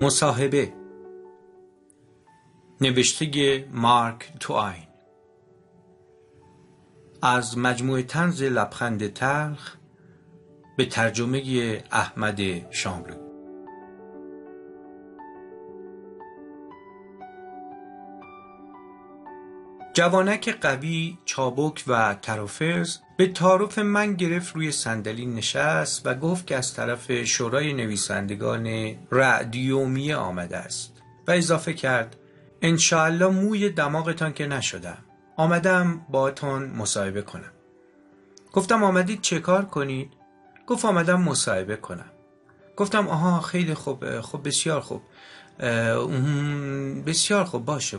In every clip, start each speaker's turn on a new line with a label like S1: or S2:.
S1: مصاحبه، نوشته مارک توین، از مجموعه طنز لبخند تلخ به ترجمه احمد شاملو. جوانک قوی، چابک و ترافز به تعارف من گرفت، روی صندلی نشست و گفت که از طرف شورای نویسندگان رادیومیه آمده است و اضافه کرد انشاءالله موی دماغتان که نشدم، آمدم باهاتون مصاحبه کنم. گفتم آمدید چه کار کنید؟ گفت آمدم مصاحبه کنم. گفتم آها خیلی خوب، خب بسیار خوب، بسیار خوب، باشه.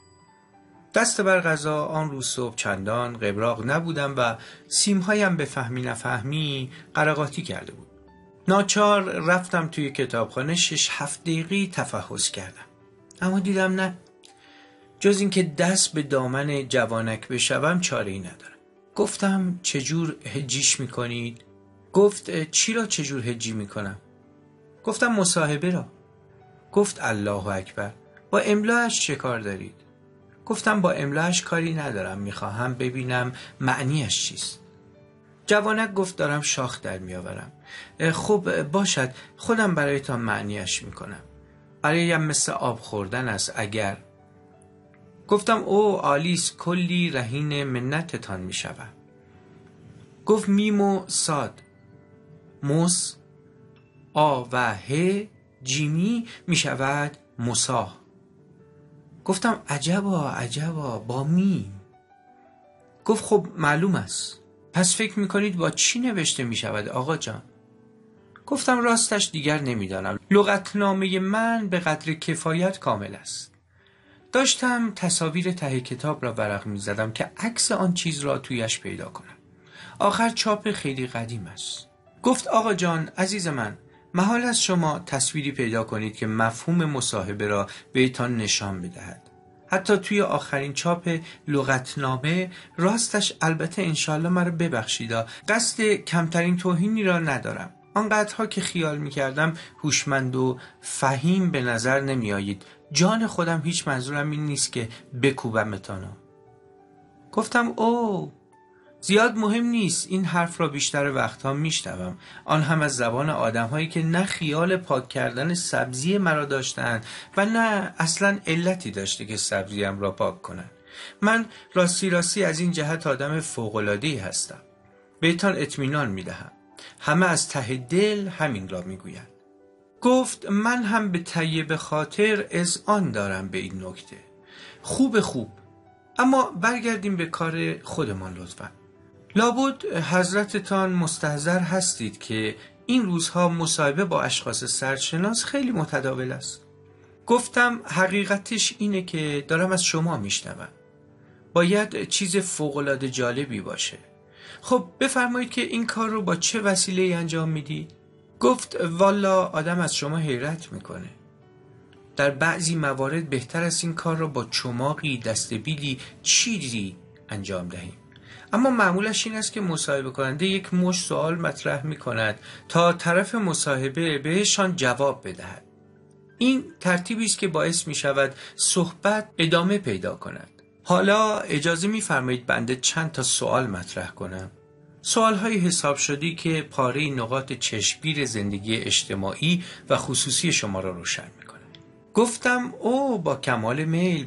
S1: دست بر قضا آن روز صبح چندان قبراق نبودم و سیمهایم به فهمی نفهمی قراقاتی کرده بود. ناچار رفتم توی کتابخانه 6-7 دقیقه تفحص کردم، اما دیدم نه، جز این که دست به دامن جوانک بشوم چاره‌ای ندارم. گفتم چجور هجیش میکنید؟ گفت چی را چجور هجی میکنم؟ گفتم مصاحبه را. گفت الله اکبر، با املاش چه کار دارید؟ گفتم با املاش کاری ندارم، میخواهم ببینم معنیش چیست. جوانک گفت دارم شاخ در میآورم. خب باشد، خودم برایتان معنیش میکنم، برایم مثل آب خوردن است اگر. گفتم او آلیس، کلی رهین منتتان میشود. گفت میم و صاد، مس، آ و ه، جیمی میشود مساه. گفتم عجبا با میم. گفت خب معلوم است، پس فکر میکنید با چی نوشته میشود آقا جان؟ گفتم راستش دیگر نمیدانم، لغتنامه من به قدر کفایت کامل است. داشتم تصاویر ته کتاب را ورق میزدم که عکس آن چیز را تویش پیدا کنم. آخر چاپ خیلی قدیم است. گفت آقا جان عزیز من، محال است شما تصویری پیدا کنید که مفهوم مصاحبه را بهتان نشان بدهد. حتی توی آخرین چاپ لغتنامه، راستش البته انشالله مرا ببخشید، قصد کمترین توهینی را ندارم. آنقدرها که خیال میکردم هوشمند و فهیم به نظر نمی آیید. جان خودم هیچ منظورم این نیست که بکوبمتانو. گفتم او زیاد مهم نیست، این حرف را بیشتر وقتها میشنوم، آن هم از زبان آدم‌هایی که نه خیال پاک کردن سبزی مرا داشتند و نه اصلا علتی داشته که سبزیم را پاک کنند. من راستی از این جهت آدم فوق‌العاده‌ای هستم، بهتان اطمینان میدهم. همه از ته دل همین را میگویند. گفت من هم به طیب خاطر اذعان دارم به این نکته. خوب، اما برگردیم به کار خودمان لطفاً. لابد حضرتتان مستحضر هستید که این روزها مصاحبه با اشخاص سرشناس خیلی متداول است. گفتم حقیقتش اینه که دارم از شما میشنوم، باید چیز فوق‌العاده جالبی باشه. خب بفرمایید که این کار رو با چه وسیله‌ای انجام میدید؟ گفت والا آدم از شما حیرت میکنه. در بعضی موارد بهتر است این کار رو با چماقی، دستبیلی، چیزی انجام دهیم. اما معمولش این است که مصاحبه کننده یک مشت سوال مطرح می کند تا طرف مصاحبه بهشان جواب بدهد. این ترتیبی است که باعث می شود صحبت ادامه پیدا کند. حالا اجازه می فرمایید بنده چند تا سوال مطرح کنم. سوال‌های حساب شدی که پاره نقاط چشمگیر زندگی اجتماعی و خصوصی شما را روشن می کند. گفتم او با کمال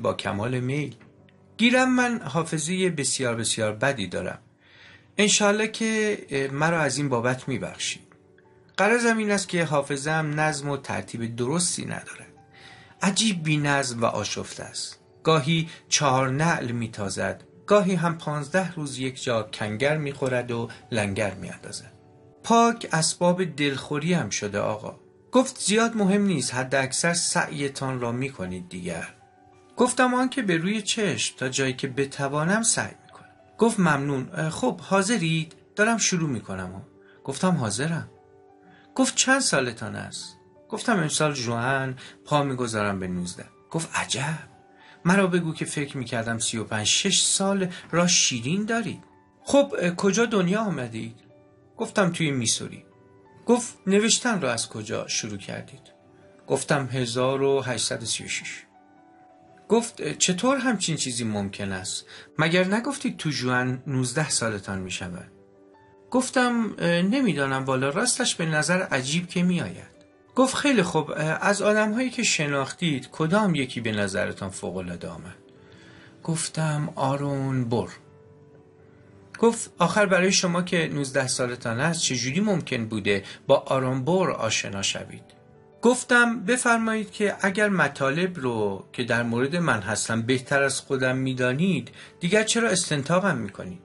S1: میل. گیرم من حافظه بسیار بدی دارم. انشالله که مرا از این بابت میبخشید. غرضم این است که حافظه‌ام نظم و ترتیب درستی ندارد. عجیب بی نظم و آشفته است. گاهی 4 نعل میتازد، گاهی هم 15 روز یک جا کنگر میخورد و لنگر میاندازد. پاک اسباب دلخوری هم شده آقا. گفت زیاد مهم نیست، حد اکثر سعیتان را میکنید دیگر. گفتم آن که به روی چشم، تا جایی که بتوانم سعی میکنم. گفت ممنون. خب حاضرید؟ دارم شروع میکنم. گفتم حاضرم. گفت چند سالتان است؟ گفتم امسال ژوئن پا میگذارم به 19. گفت عجب، مرا بگو که فکر میکردم 35-6 سال را شیرین دارید. خب کجا دنیا آمدید؟ گفتم توی میسوری. گفت نوشتن را از کجا شروع کردید؟ گفتم 1836. گفت چطور همچین چیزی ممکن است؟ مگر نگفتید تو ژوئن 19 سالتان می شود؟ گفتم نمیدانم والا، راستش به نظر عجیب که می آید. گفت خیلی خوب، از آدم‌هایی که شناختید کدام یکی به نظرتان فوق‌العاده آمد؟ گفتم آرون بور. گفت آخر برای شما که 19 سالتان است چجوری ممکن بوده با آرون بور آشنا شوید؟ گفتم بفرمایید که اگر مطالب رو که در مورد من هستم بهتر از خودم میدانید دیگر چرا استنتاقم میکنید؟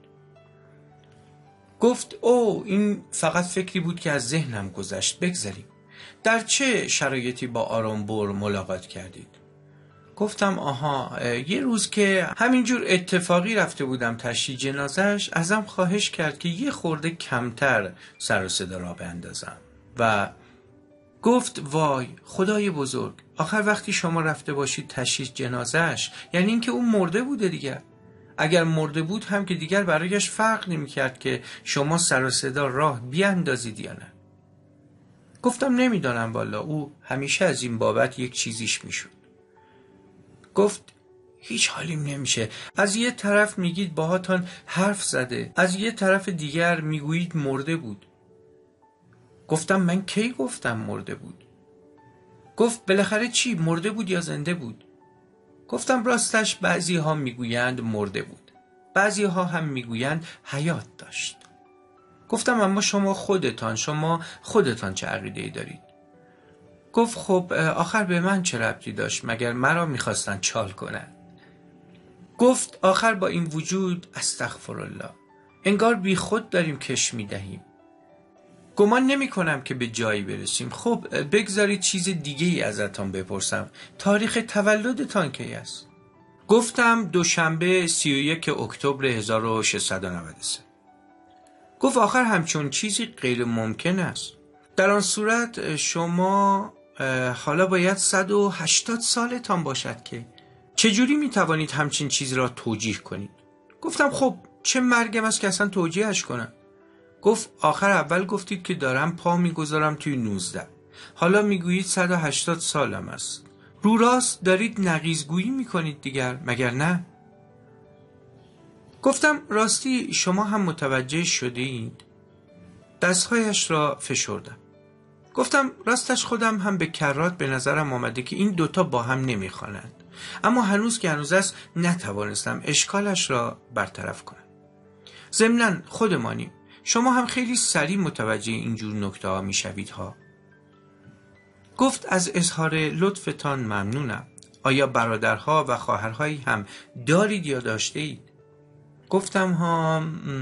S1: گفت این فقط فکری بود که از ذهنم گذشت، بگذاریم. در چه شرایطی با آرون بور ملاقات کردید؟ گفتم آها، یه روز که همینجور اتفاقی رفته بودم تشییع جنازش، ازم خواهش کرد که یه خورده کمتر سر و صدا را بندازم و گفت وای خدای بزرگ، آخر وقتی شما رفته باشید تشییع جنازش یعنی اینکه اون مرده بوده دیگر. اگر مرده بود هم که دیگر برایش فرق نمی کرد که شما سر و صدا راه بیاندازید یا نه. گفتم نمیدانم والا، او همیشه از این بابت یک چیزیش میشد. گفت هیچ حالیم نمیشه، از یه طرف میگید باهاتون حرف زده، از یه طرف دیگر میگویید مرده بود. گفتم من کی گفتم مرده بود؟ گفت بالاخره چی، مرده بود یا زنده بود؟ گفتم راستش بعضی ها میگویند مرده بود، بعضی ها هم میگویند حیات داشت. گفتم اما شما خودتان چه عقیده‌ای دارید؟ گفت خب آخر به من چه ربطی داشت، مگر مرا میخواستن چال کنن؟ گفت آخر با این وجود استغفرالله، انگار بی خود داریم کش میدهیم. گمان نمی کنم که به جایی برسیم. خب بگذارید چیز دیگه ای ازتان بپرسم، تاریخ تولدتان کی است؟ گفتم دوشنبه 31 اکتبر 1693. گفت آخر همچون چیزی غیر ممکن است. در آن صورت شما حالا باید 180 سالتان باشد که چجوری می توانید همچین چیزی را توجیه کنید؟ گفتم خب چه مرگم است که اصلا توجیهش کنم؟ گفت آخر اول گفتید که دارم پا میگذارم توی 19، حالا میگویید 180 سالم است. رو راست دارید نقیضگویی میکنید دیگر، مگر نه؟ گفتم راستی شما هم متوجه شدید؟ دستهایش را فشردم. گفتم راستش خودم هم به کرات به نظرم آمده که این دوتا با هم نمیخوانند، اما هنوز است نتوانستم اشکالش را برطرف کنم. ضمناً خودمانیم، شما هم خیلی سریع متوجه اینجور نکته ها میشوید ها. گفت از اظهار لطفتان ممنونم. آیا برادرها و خواهرهایی هم دارید یا داشته اید؟ گفتم ها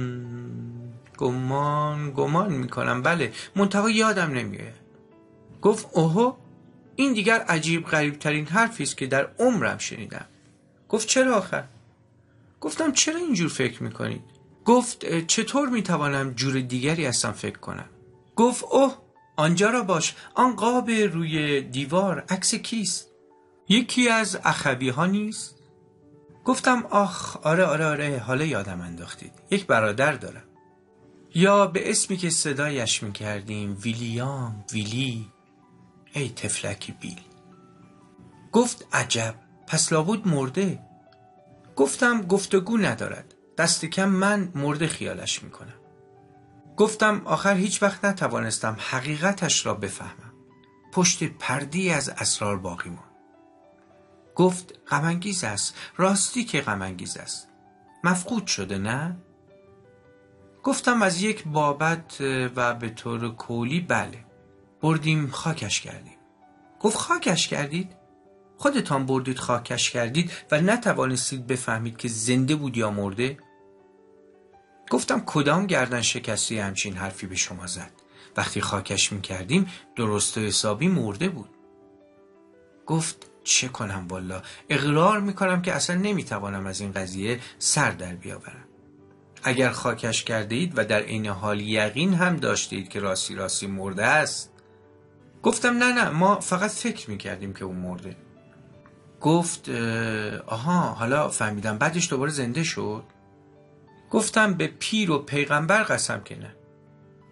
S1: گمان میکنم بله، منتها یادم نمیاد. گفت اوهو، این دیگر عجیب غریب ترین حرفی است که در عمرم شنیدم. گفت چرا آخر؟ گفتم چرا اینجور فکر میکنید؟ گفت چطور میتوانم جور دیگری اصلا فکر کنم؟ گفت اوه آنجا را باش، آن قاب روی دیوار عکس کیست؟ یکی از اخوی ها نیست؟ گفتم آخ آره حالا یادم انداختید، یک برادر دارم، یا به اسمی که صدایش میکردیم ویلی، ای تفلکی بیل. گفت عجب، پس لابد مرده. گفتم گفتگو ندارد، دست کم من مرده خیالش میکنم. گفتم آخر هیچ وقت نتوانستم حقیقتش را بفهمم، پشت پردی از اسرار باقی ماند. گفت غم‌انگیز است، راستی که غم‌انگیز است، مفقود شده نه؟ گفتم از یک بابت و به طور کلی بله، بردیم خاکش کردیم. گفت خاکش کردید؟ خودتان بردید خاکش کردید و نتوانستید بفهمید که زنده بود یا مرده؟ گفتم کدام گردن شکستی همچین حرفی به شما زد؟ وقتی خاکش میکردیم درست و حسابی مرده بود. گفت چه کنم والا، اقرار میکنم که اصلا نمیتوانم از این قضیه سر در بیاورم. اگر خاکش کرده اید و در این حال یقین هم داشتید که راستی مرده است. گفتم نه ما فقط فکر میکردیم که اون مرده. گفت آها حالا فهمیدم، بعدش دوباره زنده شد؟ گفتم به پیر و پیغمبر قسم که نه.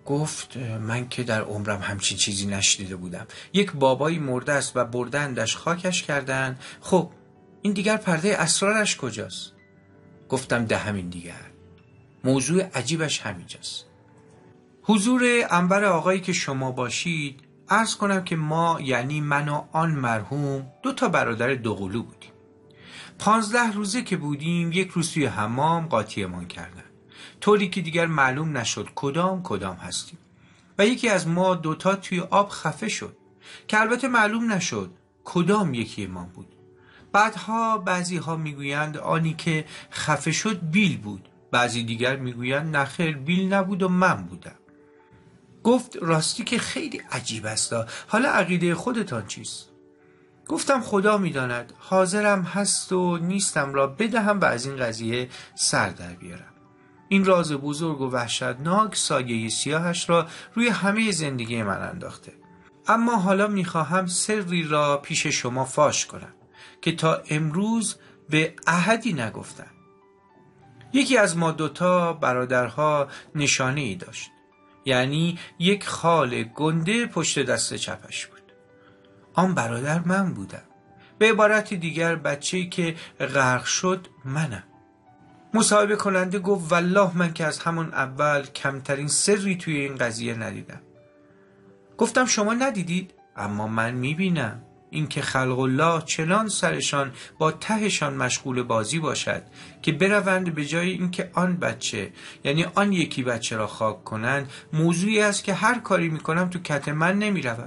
S1: گفت من که در عمرم همچین چیزی نشنیده بودم. یک بابایی مرده است و بردندش خاکش کردن. خب این دیگر پرده اسرارش کجاست؟ گفتم ده همین دیگر. موضوع عجیبش همینجاست. حضور انور آقایی که شما باشید، عرض کنم که ما یعنی من و آن مرحوم 2 برادر دوقلو بودیم. 15 روزه که بودیم یک روز توی حمام قاطیمان کردن، طوری که دیگر معلوم نشد کدام هستیم و یکی از ما 2 توی آب خفه شد که البته معلوم نشد کدام یکی ما بود. بعدها بعضی ها میگویند آنی که خفه شد بیل بود، بعضی دیگر میگویند نخیر بیل نبود و من بودم. گفت راستی که خیلی عجیب است، حالا عقیده خودتان چیست؟ گفتم خدا میداند، حاضرم هست و نیستم را بدهم و از این قضیه سر در بیارم. این راز بزرگ و وحشتناک سایه سیاهش را روی همه زندگی من انداخته. اما حالا میخواهم سری را پیش شما فاش کنم که تا امروز به احدی نگفتم. یکی از ما 2 برادرها نشانه ای داشت، یعنی یک خال گنده پشت دست چپش بود. آن برادر من بودم. به عبارت دیگر بچه‌ای که غرق شد منم. مصاحبه کننده گفت والله من که از همون اول کمترین سری توی این قضیه ندیدم. گفتم شما ندیدید؟ اما من میبینم. این که خلق الله چنان سرشان با تهشان مشغول بازی باشد که بروند به جای اینکه آن بچه یعنی آن یکی بچه را خاک کنند، موضوعی است که هر کاری میکنم تو کت من نمیرود.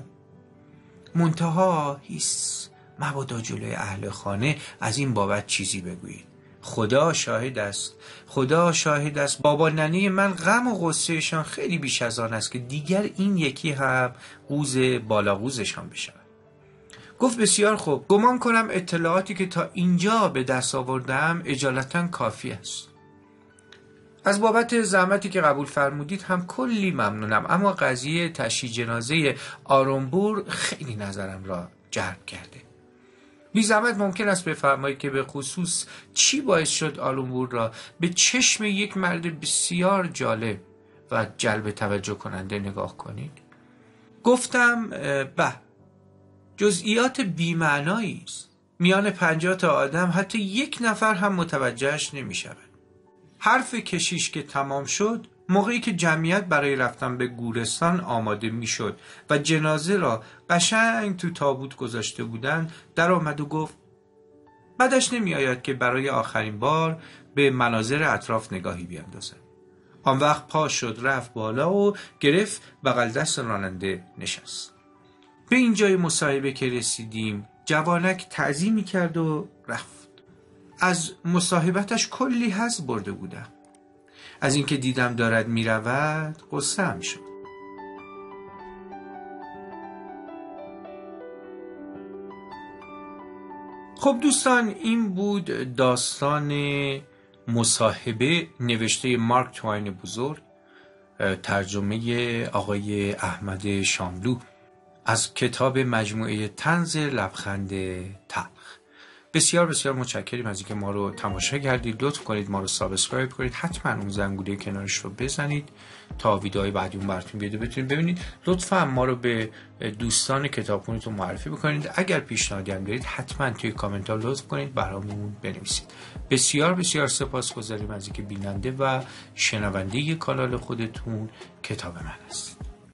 S1: منتها هیس مبادا جلوی اهل خانه از این بابت چیزی بگویید. خدا شاهد است بابا ننه من غم و غصهشان خیلی بیش از آن است که دیگر این یکی هم قوز بالا قوزشان بشود. گفت بسیار خوب، گمان کنم اطلاعاتی که تا اینجا به دست آوردم اجالتا کافی است. از بابت زحمتی که قبول فرمودید هم کلی ممنونم، اما قضیه تشییع جنازه آرنبور خیلی نظرم را جلب کرده. بی زحمت ممکن است بفرمایید که به خصوص چی باعث شد آرنبور را به چشم یک مرد بسیار جالب و جلب توجه کننده نگاه کنید؟ گفتم جزئیات بی‌معنایی است. میان 50 تا آدم حتی 1 نفر هم متوجهش نمی شود. حرف کشیش که تمام شد، موقعی که جمعیت برای رفتن به گورستان آماده می شد و جنازه را قشنگ تو تابوت گذاشته بودند، در آمد و گفت بعدش نمی آید که برای آخرین بار به مناظر اطراف نگاهی بیاندازد. آن وقت پا شد رفت بالا و گرفت بغل دست راننده نشست. به این جای مصاحبه که رسیدیم جوانک تعظیمی کرد و رفت. از مصاحبتش کلی حظ برده بودم. از اینکه دیدم دارد میرود غصه‌ام شد. خب دوستان، این بود داستان مصاحبه نوشته مارک توین بزرگ، ترجمه آقای احمد شاملو از کتاب مجموعه طنز لبخند تلخ. بسیار بسیار متشکریم از اینکه ما رو تماشا کردید. لطف کنید ما رو سابسکرایب کنید، حتما اون زنگوله کنارش رو بزنید تا ویدیوهای بعدی اون براتون بیاد بتونید ببینید. لطفا ما رو به دوستان کتابخونه‌تون معرفی بکنید. اگر پیشنهادی هم دارید حتما توی کامنت ها لطف کنید برامون بنویسید. بسیار بسیار سپاسگزاریم از اینکه بیننده و شنونده کانال خودتون کتاب من هستید.